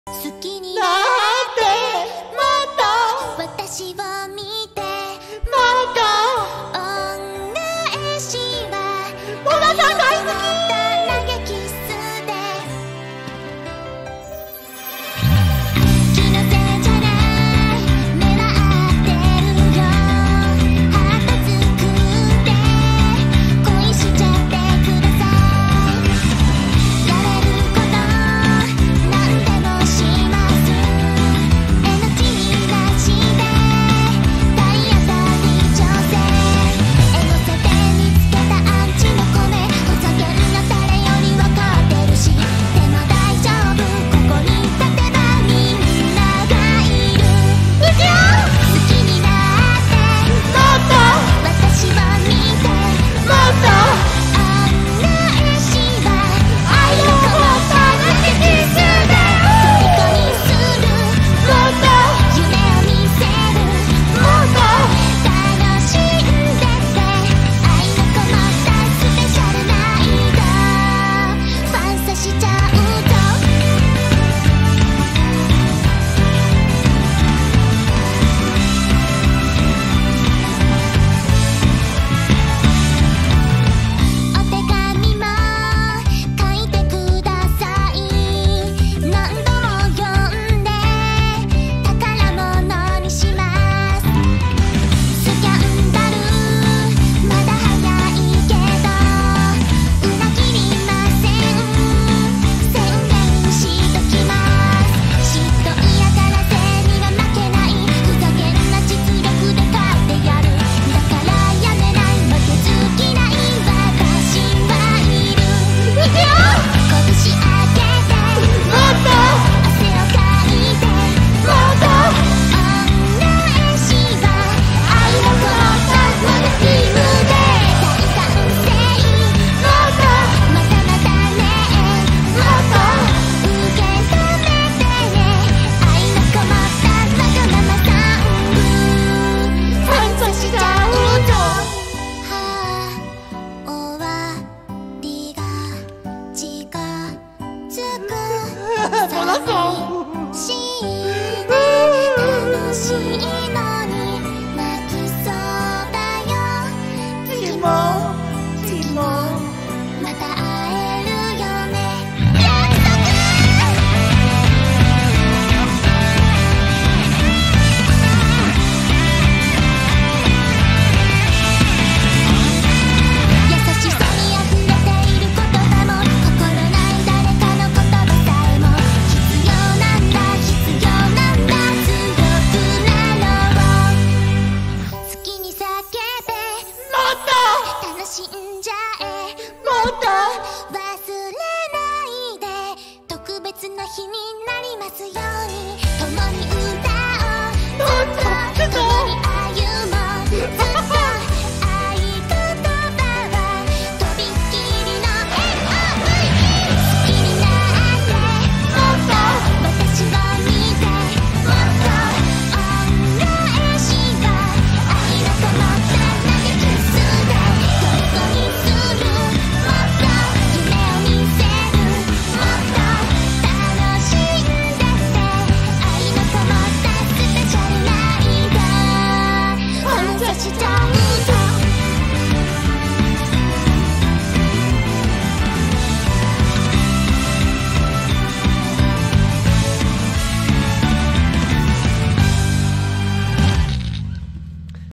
好きになってもっと私を見てもっと恩返しは小田さん大好き投げキスで気のせいじゃない目は合ってるよハート作って恋しちゃってくださいやれることなんでもしますエナジーなしで体当たり調整エゴサで見つけたアンチの米ふざけんな誰より分かってるしでも大丈夫ここに立てばみんながいる好きになってもっと私を見てもっと恩返しは愛のこもった投げキスで虜にするもっと夢を見せるもっと楽しんでって愛のこもったスペシャルナイトファンサしちゃうとお手紙も書いてください何度も読んで宝物にしますスキャンダルまだ早いけど裏切りません宣言しときます嫉妬嫌がらせには負けないふざけんな実力で勝ってやるだからやめない負けず嫌い私はいる拳上げてもっと汗をかいてもっと恩返しは愛のこもったモノチームで大歓声もっとまたまたねもっと受け止めてね愛のこもったわがままさんファンサしちゃうとはあ終わりが近づく寂しいね楽しいのに泣きそうだよ次もまた会えるよね約束優しさに溢れている言葉も心ない誰かの言葉さえも必要なんだ必要なんだ強くなろう好きに叫べもっと楽しんじゃえもっと忘れないで特別な日になりますように共に歌おうもっと共に歩もう